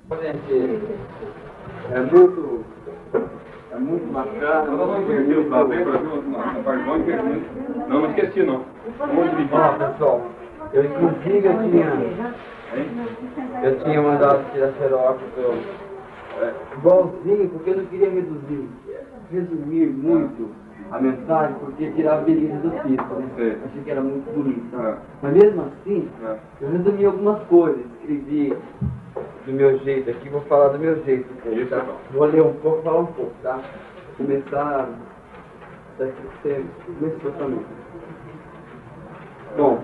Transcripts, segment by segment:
Gente, é muito bacana. Não esqueci não. Ó, pessoal, eu inclusive eu tinha mandado tirar xerox igualzinho, porque eu não queria resumir muito a mensagem, porque tirava beleza do texto, né? Achei que era muito bonito. Mas mesmo assim, eu resumi algumas coisas, escrevi do meu jeito aqui, vou falar do meu jeito, tá? Vou ler um pouco, falar um pouco, tá? Vou começar daqui que você começou também. Bom,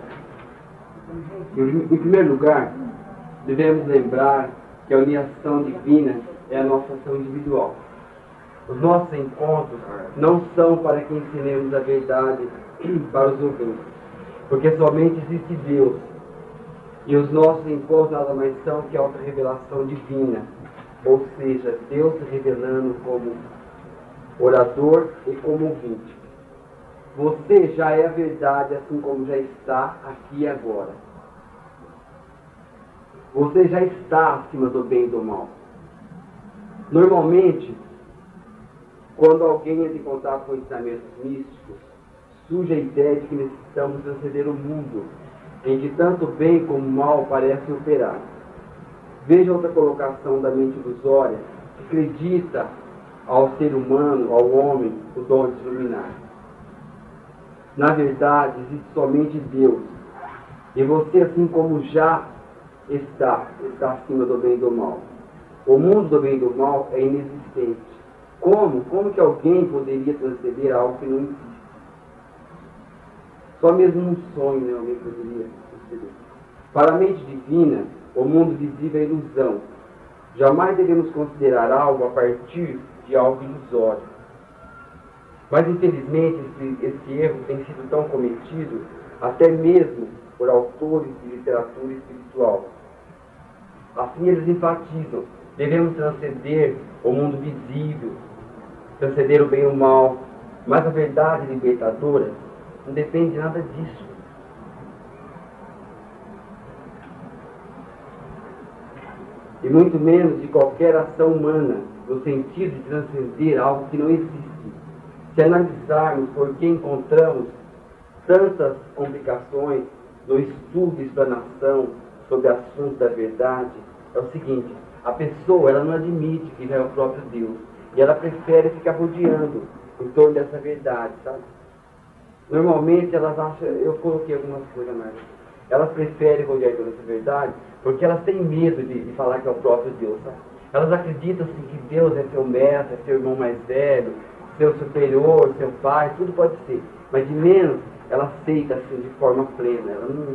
em primeiro lugar, devemos lembrar que a união divina é a nossa ação individual. Os nossos encontros não são para que ensinemos a verdade para os ouvintes, porque somente existe Deus. E os nossos encontros nada mais são que a auto-revelação divina, ou seja, Deus se revelando como orador e como ouvinte. Você já é a verdade, assim como já está aqui e agora. Você já está acima do bem e do mal. Normalmente, quando alguém entra em contato com ensinamentos místicos, surge a ideia de que necessitamos transcender o mundo, em que tanto bem como mal parecem operar. Veja outra colocação da mente ilusória, que acredita ao ser humano, ao homem, o dom de se iluminar. Na verdade, existe somente Deus. E você, assim como já está acima do bem e do mal. O mundo do bem e do mal é inexistente. Como que alguém poderia transcender algo que não existe? Só mesmo um sonho, né, alguém poderia transcender. Para a mente divina, o mundo visível é ilusão. Jamais devemos considerar algo a partir de algo ilusório. Mas, infelizmente, esse erro tem sido tão cometido, até mesmo por autores de literatura espiritual. Assim, eles enfatizam: devemos transcender o mundo visível, transcender o bem e o mal. Mas a verdade libertadora não depende de nada disso. E muito menos de qualquer ação humana, no sentido de transcender algo que não existe. Se analisarmos por que encontramos tantas complicações no estudo e explanação sobre assuntos da verdade, é o seguinte: a pessoa ela não admite que já é o próprio Deus, e ela prefere ficar rodeando em torno dessa verdade, sabe? Normalmente elas acham, eu coloquei algumas coisas mais, elas preferem rodear em torno dessa verdade porque elas têm medo de falar que é o próprio Deus, sabe? Elas acreditam assim, que Deus é seu mestre, é seu irmão mais velho, seu superior, seu pai, tudo pode ser, mas de menos ela aceita assim de forma plena. Ela não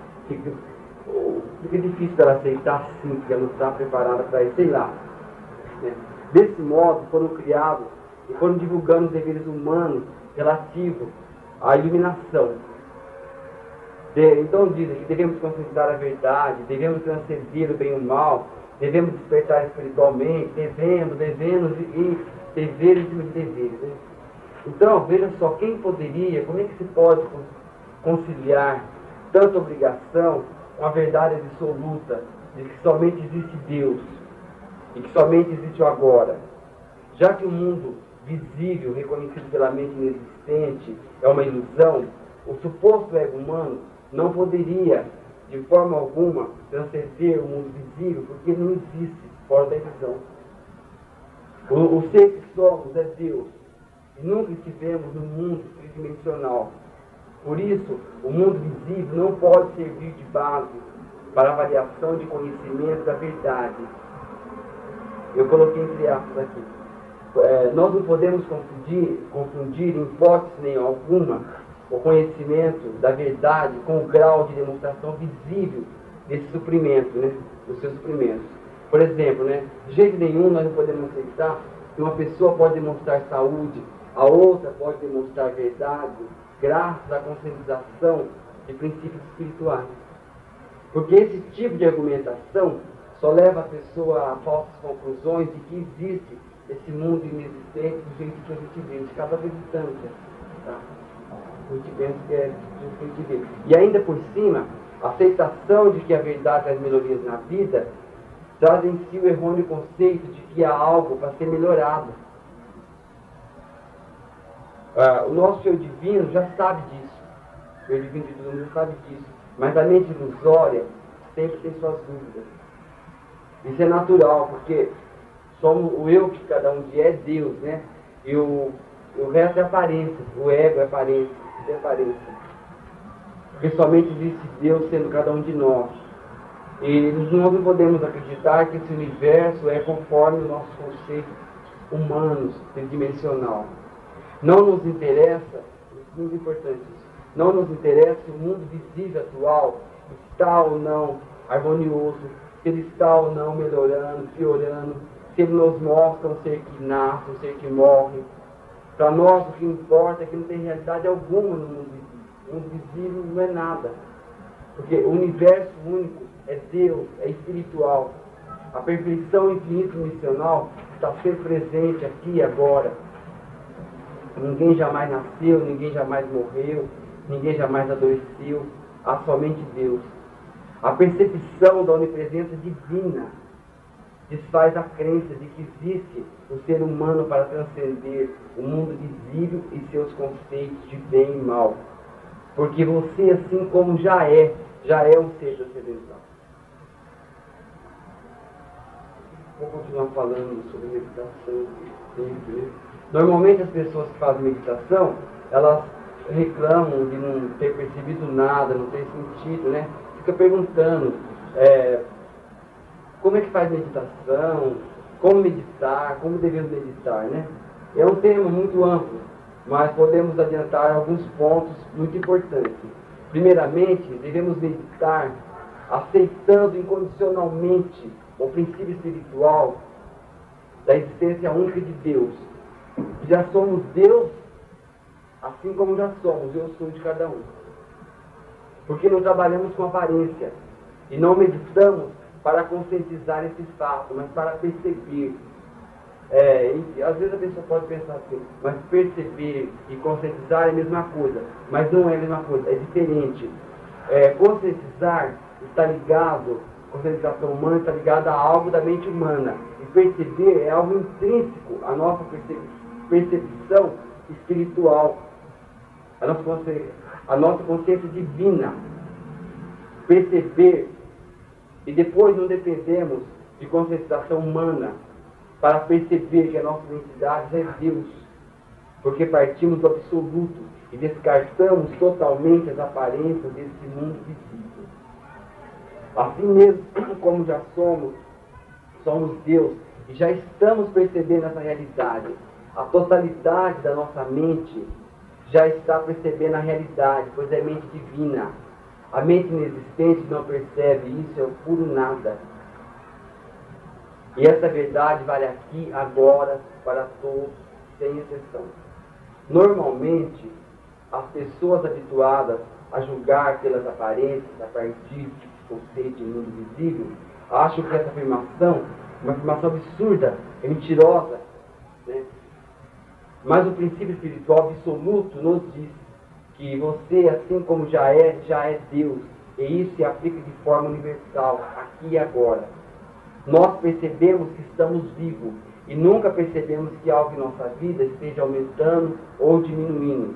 fica difícil ela aceitar assim, porque ela não está preparada para isso, sei lá, né? Desse modo foram criados e foram divulgando os deveres humanos relativos à iluminação. Então dizem que devemos considerar a verdade, devemos transcender o bem e o mal, devemos despertar espiritualmente, devemos e deveres e deveres, né? Então, veja só, como é que se pode conciliar tanta obrigação com a verdade absoluta de que somente existe Deus e que somente existe o agora? Já que o mundo visível, reconhecido pela mente inexistente, é uma ilusão, o suposto ego humano não poderia, de forma alguma, transcender o mundo visível, porque não existe fora da ilusão. O ser que somos é Deus, e nunca estivemos no mundo tridimensional. Por isso, o mundo visível não pode servir de base para a avaliação de conhecimento da verdade. Eu coloquei entre aspas aqui. Nós não podemos confundir em hipótese nenhuma alguma o conhecimento da verdade com o grau de demonstração visível desse suprimento, né, dos seus suprimentos. Por exemplo, né, de jeito nenhum nós não podemos aceitar que uma pessoa pode demonstrar saúde, a outra pode demonstrar verdade, graças à conscientização de princípios espirituais. Porque esse tipo de argumentação só leva a pessoa a falsas conclusões de que existe esse mundo inexistente do jeito que a gente vive, de cada distância, tá? A gente pensa que é do que a gente vive. E ainda por cima, a aceitação de que a verdade traz melhorias na vida traz em si o errôneo conceito de que há algo para ser melhorado. O nosso eu divino já sabe disso. O eu divino de todo mundo já sabe disso. Mas a mente ilusória sempre tem suas dúvidas. Isso é natural, porque somos o eu que cada um de é Deus, né? E o resto é aparência. O ego é aparência. Isso é aparência. Porque somente existe Deus sendo cada um de nós. E nós não podemos acreditar que esse universo é conforme o nosso conceito humano, tridimensional. Não nos interessa, muito importante isso, não nos interessa se o mundo visível atual está ou não harmonioso, se ele está ou não melhorando, piorando, se ele nos mostra um ser que nasce, um ser que morre. Para nós o que importa é que não tem realidade alguma no mundo visível. O mundo visível não é nada. Porque o universo único é Deus, é espiritual. A perfeição infinita missional está sempre presente aqui e agora. Ninguém jamais nasceu, ninguém jamais morreu, ninguém jamais adoeceu. Há somente Deus. A percepção da onipresença divina desfaz a crença de que existe o ser humano para transcender o mundo visível e seus conceitos de bem e mal. Porque você, assim como já é um ser transcendental. Vou continuar falando sobre meditação sempre. Normalmente as pessoas que fazem meditação, elas reclamam de não ter percebido nada, não ter sentido, né? Fica perguntando como é que faz meditação, como meditar, como devemos meditar, né? É um tema muito amplo, mas podemos adiantar alguns pontos muito importantes. Primeiramente, devemos meditar aceitando incondicionalmente o princípio espiritual da existência única de Deus. Já somos Deus, assim como já somos, eu sou de cada um. Porque não trabalhamos com aparência e não meditamos para conscientizar esse fato, mas para perceber. E às vezes a pessoa pode pensar assim, mas perceber e conscientizar é a mesma coisa, mas não é a mesma coisa, é diferente. Conscientizar está ligado, conscientização humana está ligada a algo da mente humana, e perceber é algo intrínseco à nossa percepção espiritual, a nossa consciência divina. Perceber, e depois não dependemos de conscientização humana para perceber que a nossa identidade é Deus, porque partimos do absoluto e descartamos totalmente as aparências desse mundo visível. Assim mesmo como já somos Deus e já estamos percebendo essa realidade. A totalidade da nossa mente já está percebendo a realidade, pois é mente divina. A mente inexistente não percebe isso, é o puro nada. E essa verdade vale aqui, agora, para todos, sem exceção. Normalmente, as pessoas habituadas a julgar pelas aparências, a partir de conceito de mundo visível, acham que essa afirmação é uma afirmação absurda, é mentirosa, né? Mas o princípio espiritual absoluto nos diz que você, assim como já é Deus, e isso se aplica de forma universal, aqui e agora. Nós percebemos que estamos vivos e nunca percebemos que algo em nossa vida esteja aumentando ou diminuindo.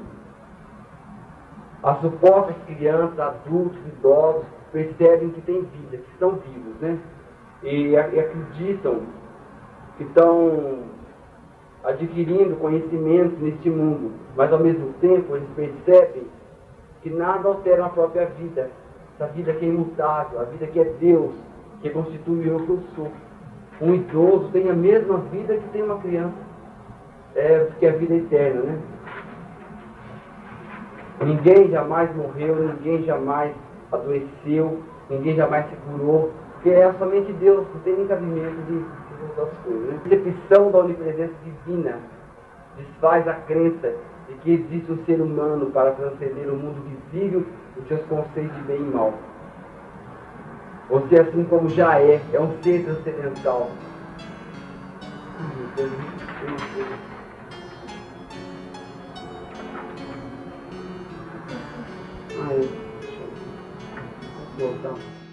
As supostas crianças, adultos, idosos percebem que têm vida, que estão vivos, né? E acreditam que estão adquirindo conhecimentos neste mundo, mas ao mesmo tempo eles percebem que nada altera a própria vida, essa vida que é imutável, a vida que é Deus, que constitui eu que eu sou. Um idoso tem a mesma vida que tem uma criança, porque é a vida eterna, né? Ninguém jamais morreu, ninguém jamais adoeceu, ninguém jamais se curou, porque é somente Deus, não tem nem cabimento de outras coisas, né? A percepção da onipresença divina desfaz a crença de que existe um ser humano para transcender o mundo visível e seus conceitos de bem e mal. Você, assim como já é um ser transcendental. Vou voltar.